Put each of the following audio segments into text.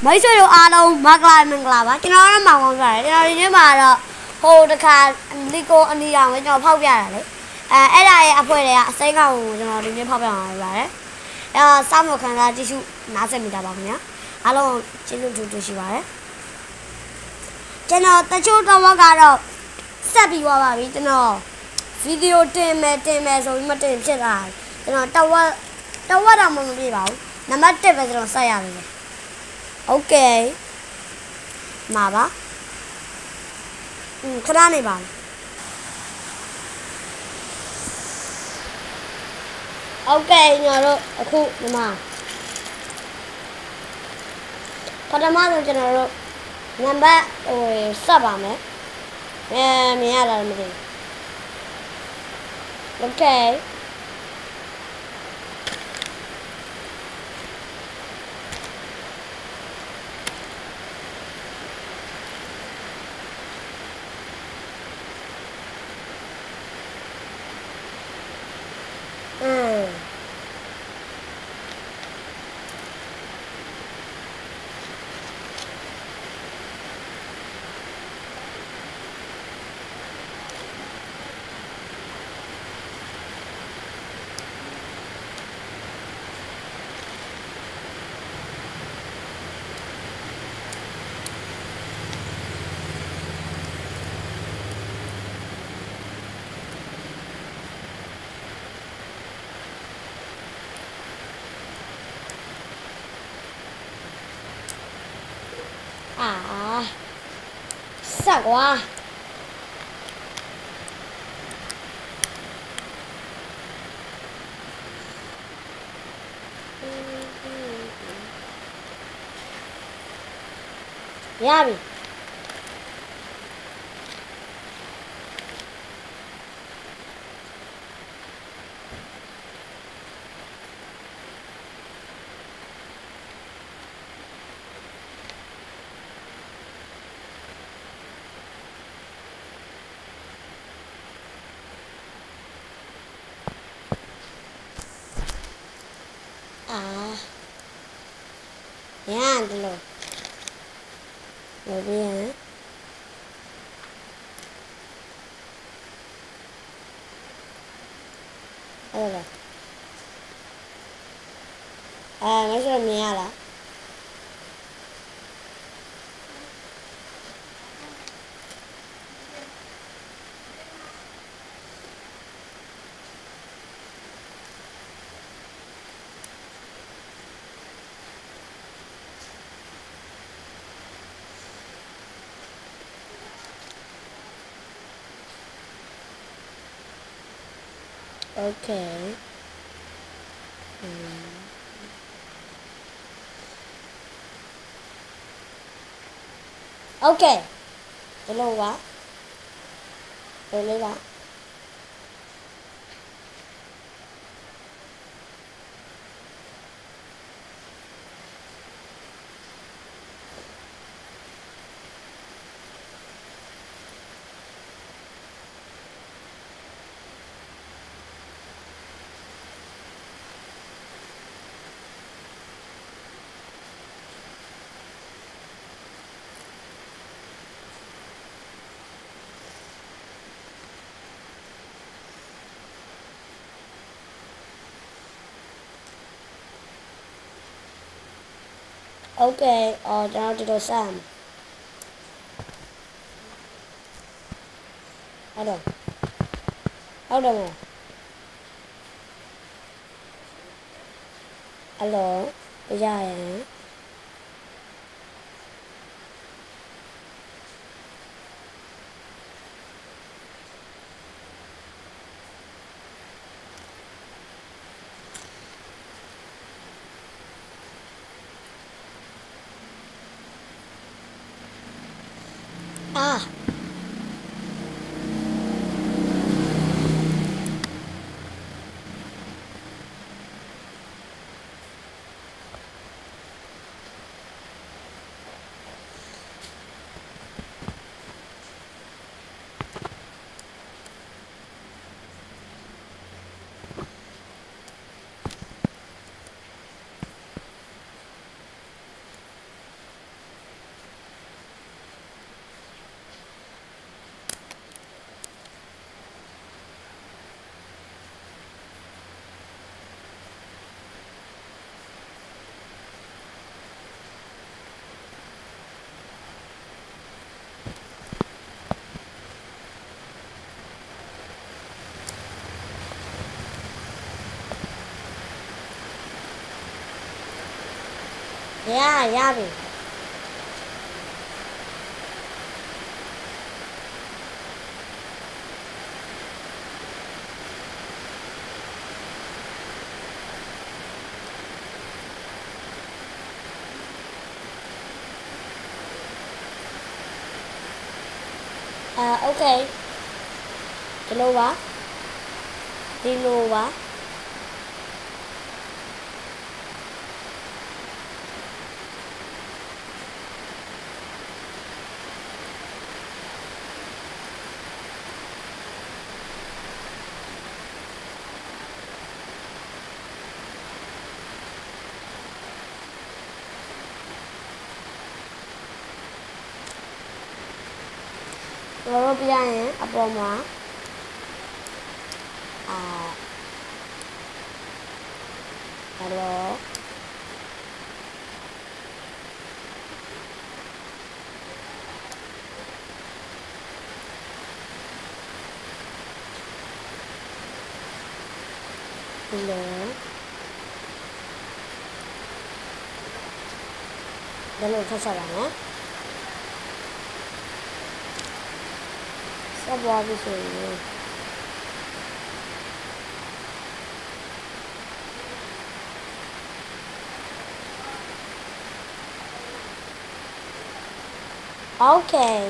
mấy số đồ long mắc lại mình làm á cho nó màu ngon rồi cho nếu mà là hồ đặc hà lico anh đi làm với cho phao bia đấy ấy là à phải đấy à sẽ ngầu cho nó đi phao bia rồi đấy xong rồi khán giả chỉ số nát sẽ mình đã bảo nhá alo chỉ số chú chỉ vậy cho nó ta chú tao vào cả rồi sắp bị vào bà bị cho nó video trên mẹ rồi mà trên chết à cho nó tao vào đâu mà đi bảo nằm bắt trên về rồi sai à ok mà ba khá này bảo ok nhờ rồi khu mà khá mà rồi cho nó rồi nằm bắt rồi sắp à mẹ mẹ là mình ok à sợ quá Yabi yan dulu lebih ya Oke. Mấy số mía là ok ok cái lâu quá rồi lấy quá ok cho nó sang đâu rồi alo bây giờ hả ရပြီโอเคဒီလိုပါเราပြရင်အပေါ်မှာhelloဒါလို့ထပ်ဆက်ပါမယ်ဆက်သွားပြီဆိုရင် Okay.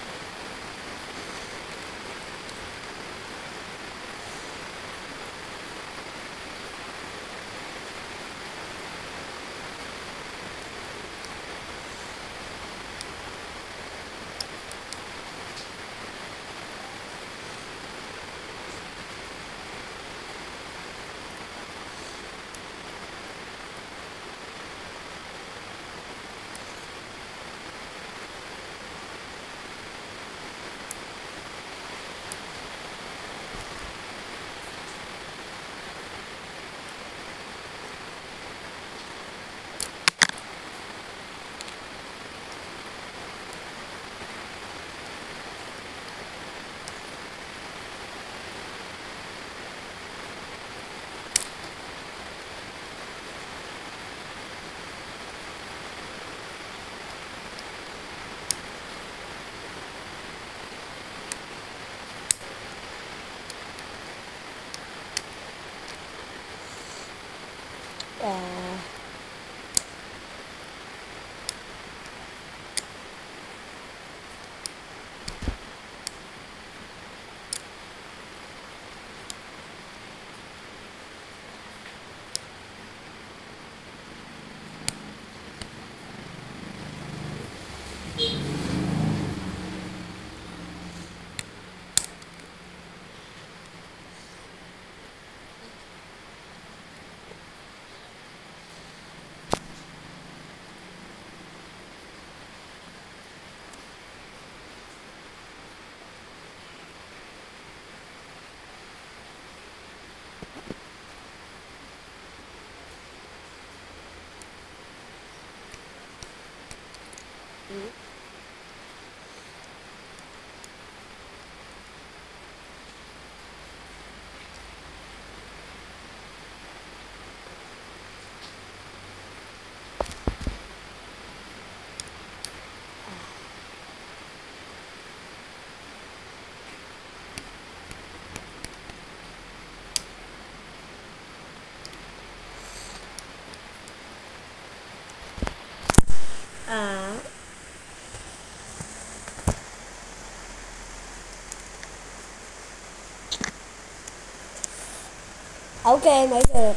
Okay, make it.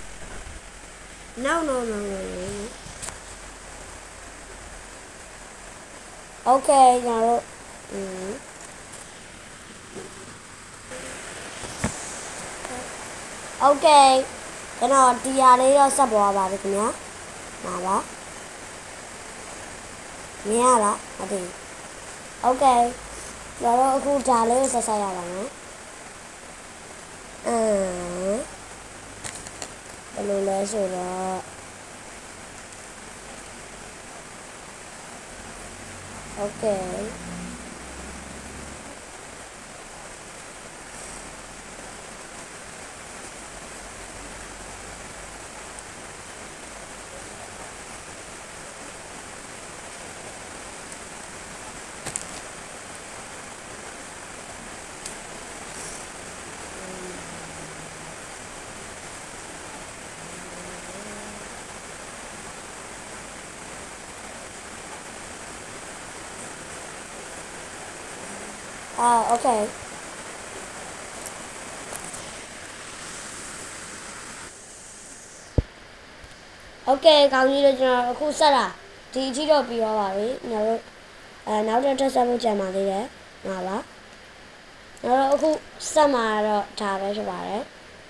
No. Okay, now. Okay. Cái nào thì đây là sắp bỏ vào được nhá. Nào đó. Nghe đó, thì. Okay. Rồi khu trà lấy sẽ xài vào nhá. Hello, let's go. Okay. okay okay ကောင်းကြီးတို့ကျွန်တော်အခုဆက်တာဒီအထိတော့ပြီးသွားပါပြီကျွန်တော်တို့နောက်တစ်ဆက်ဖို့ကြံပါသေးတယ်ငါပါနောက်တော့အခုဆက်မှာတော့ဒါပဲဖြစ်ပါတယ်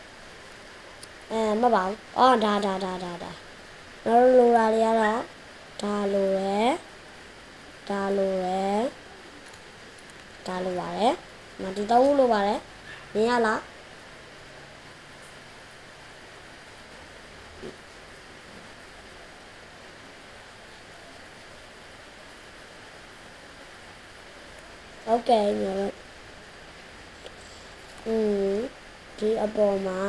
မပါဘူးအော်ဒါနောက်လိုတာတွေကတော့ဒါလိုရယ်ဒါလိုပါတယ်မဒီတော့လိုပါတယ်မြင်ရလားโอเคညောဒီအပေါ်မှာ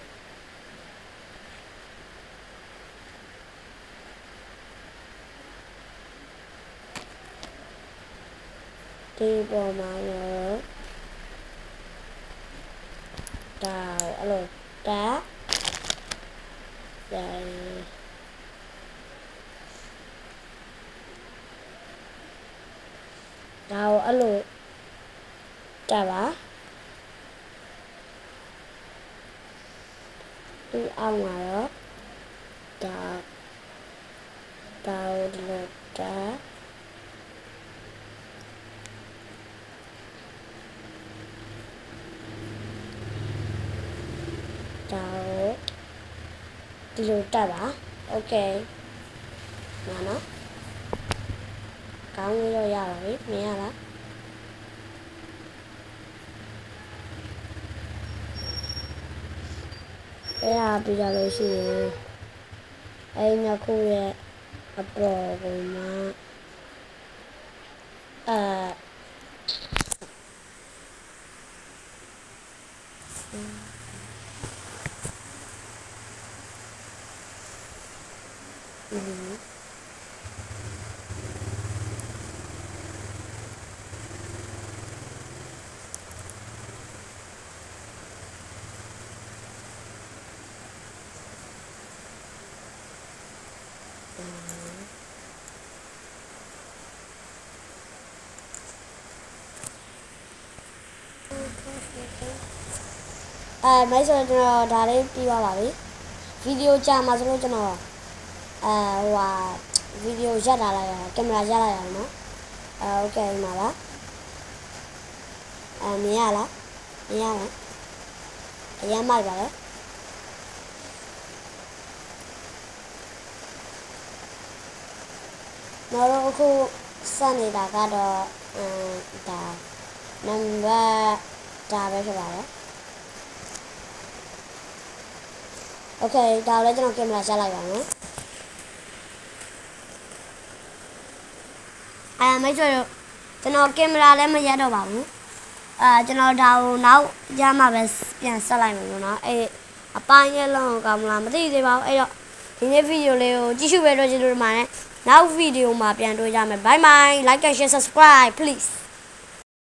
ဒီပေါ်မှာရောဒါအဲ့လိုဒါအဲ့လိုဒါပါဒီအောင်မှာတော့ဒါဒီလိုဒါဒီလိုတက်ပါโอเคနော်ကောင်းပြီးတော့ရပါပြီမြင်ရလားအဲ့ဒါပြီးတော့လို့ရှိရင်အဲ့နှစ်ခုရဲ့အပေါ်ကမှမိုက်ဆိုကျွန်တော်ဒါလေးပြီးသွားပါပြီဗီဒီယိုကြာမှာဆိုလို့ကျွန်တော်ဗီဒီယိုရက်လာလိုက်ရကင်မရာရက်လိုက်ရအောင်နော်โอเคမှာပါမြင်ရလားမြင်ရလားအရင်မိုက်ပါလေနောက်တော့အခုစနေတာကတော့ဒါနံပါတ်ဒါပဲဖြစ်ပါတယ်โอเคဒါလည်းကျွန်တော်ကင်မရာရှက်လိုက်ပါမယ်မိတ်ဆွေတို့ကျွန်တော်ကင်မရာလည်းမရက်တော့ပါဘူးကျွန်တော်ဒါကိုနောက်ရမှပဲပြန်ဆက်လိုက်မယ်နော်အပိုင်းရဲ့လုံးကိုကောင်းမလားမသိသေးပါဘူးအဲ့တော့ဒီနေ့ဗီဒီယိုလေးကိုကြည့်ရှုပေးလို့ကျေးဇူးတင်ပါတယ်နောက်ဗီဒီယိုမှာပြန်တွေ့ကြမယ် bye bye like and share subscribe please